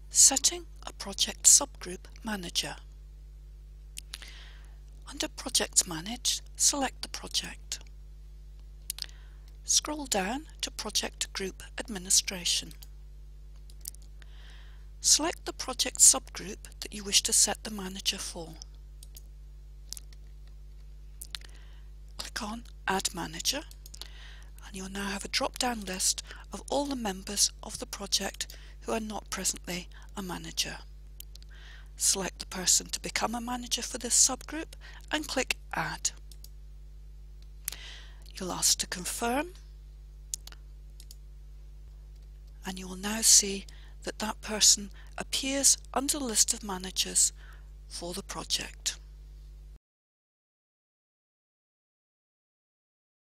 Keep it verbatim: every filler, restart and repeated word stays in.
Setting a project subgroup manager. Under Projects Managed, select the project. Scroll down to Project Group Administration. Select the project subgroup that you wish to set the manager for. Click on Add Manager, and you'll now have a drop-down list of all the members of the project who are not presently a manager. Select the person to become a manager for this subgroup and click Add. You'll ask to confirm, and you will now see that that person appears under the list of managers for the project.